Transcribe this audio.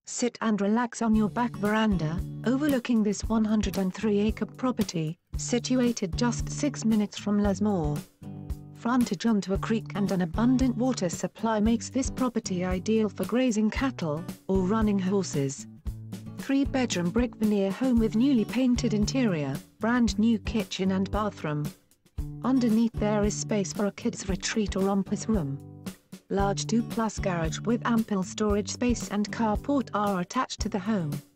Sit and relax on your back veranda, overlooking this 103-acre property, situated just 6 minutes from Lismore. Frontage onto a creek and an abundant water supply makes this property ideal for grazing cattle, or running horses. 3-bedroom brick veneer home with newly painted interior, brand new kitchen and bathroom. Underneath there is space for a kids' retreat or rumpus room. Large 2+ garage with ample storage space and carport are attached to the home.